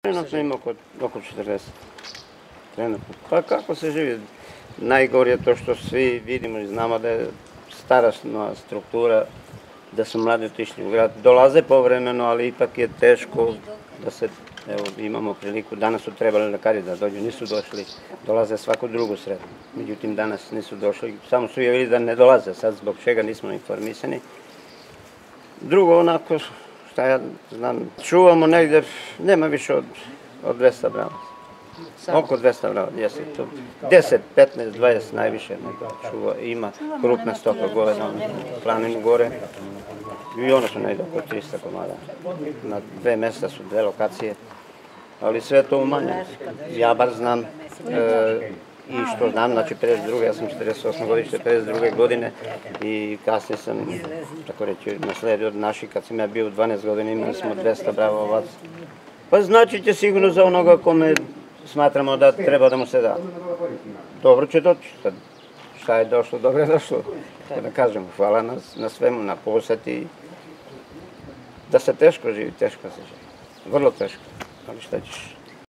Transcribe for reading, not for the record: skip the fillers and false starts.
Trenutno ima oko 40. Trenutno. Pa kako se živi? Najgore je to što svi vidimo i znamo da je starosna struktura, da su mladi otišli u grad. Dolaze povremeno, ali ipak je teško da se, evo, imamo priliku. Danas su trebali lekari da dođu, nisu došli. Dolaze svaku drugu sredu. Međutim, danas nisu došli. Samo su javili da ne dolaze. Sad zbog čega nismo informisani. Drugo, onako, šta ja znam, čuvamo negdje, nema više od 200 brava. Oko 200 brava, jeste to. 10, 15, 20 najviše nego čuva. Ima krupna stoka goveda na planinu gore. I ono su negdje oko 300 komada. Na 2 mjesta su 2 lokacije. Ali sve to umanje. Ja bar znam i što znam, znači 52. Ja sam 48. godište, 52. godine i kasnije sam, tako reći, nasledio od naših, kad sam ja bio u 12 godina, imali smo 200 brava ovaca. Pa znači će sigurno za onoga kome smatramo da treba da mu se da. Dobro će doći. Šta je došlo, dobro je došlo. Da kažemo, hvala na svemu, na poseti. Da se teško živi, teško se živi. Vrlo teško. Ali šta ćeš?